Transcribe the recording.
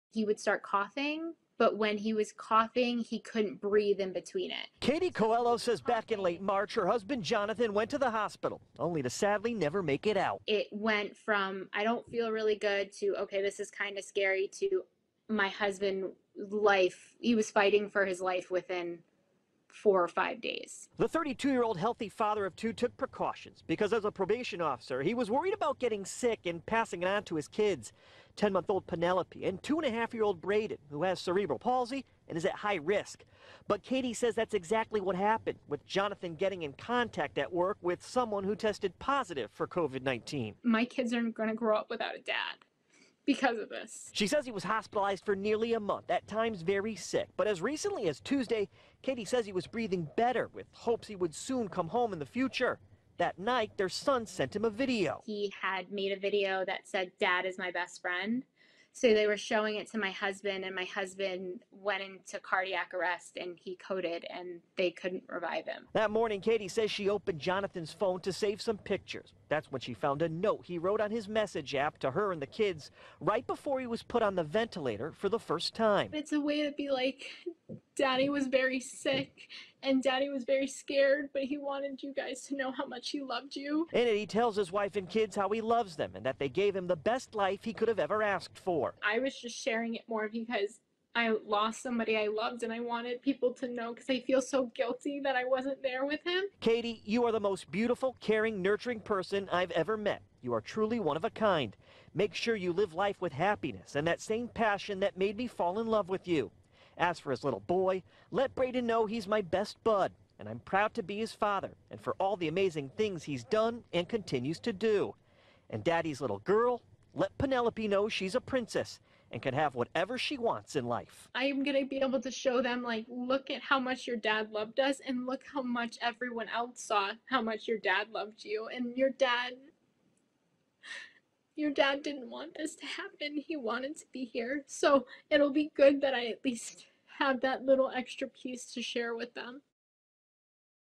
He would start coughing, but when he was coughing, he couldn't breathe in between it. Katie Coelho says back in late March, her husband Jonathan went to the hospital, only to sadly never make it out. It went from, I don't feel really good, to, okay, this is kind of scary, to my husband, life, he was fighting for his life within 4 or 5 days. The 32-year-old healthy father of two took precautions because as a probation officer, he was worried about getting sick and passing it on to his kids. 10-month-old Penelope and 2.5-year-old Braden, who has cerebral palsy and is at high risk. But Katie says that's exactly what happened, with Jonathan getting in contact at work with someone who tested positive for COVID-19. My kids are going to grow up without a dad because of this. She says he was hospitalized for nearly a month, at times very sick. But as recently as Tuesday, Katie says he was breathing better with hopes he would soon come home in the future. That night, their son sent him a video. He had made a video that said, "Dad is my best friend." So they were showing it to my husband, and my husband went into cardiac arrest and he coded and they couldn't revive him. That morning, Katie says she opened Jonathan's phone to save some pictures. That's when she found a note he wrote on his message app to her and the kids right before he was put on the ventilator for the first time. It's a way to be like, Daddy was very sick and Daddy was very scared, but he wanted you guys to know how much he loved you. In it, he tells his wife and kids how he loves them and that they gave him the best life he could have ever asked for. I was just sharing it more because I lost somebody I loved and I wanted people to know because I feel so guilty that I wasn't there with him. Katie, you are the most beautiful, caring, nurturing person I've ever met. You are truly one of a kind. Make sure you live life with happiness and that same passion that made me fall in love with you. As for his little boy, let Braden know he's my best bud, and I'm proud to be his father and for all the amazing things he's done and continues to do. And Daddy's little girl, let Penelope know she's a princess and can have whatever she wants in life. I'm going to be able to show them, like, look at how much your dad loved us and look how much everyone else saw how much your dad loved you. And your dad didn't want this to happen. He wanted to be here. So it'll be good that I at least have that little extra piece to share with them.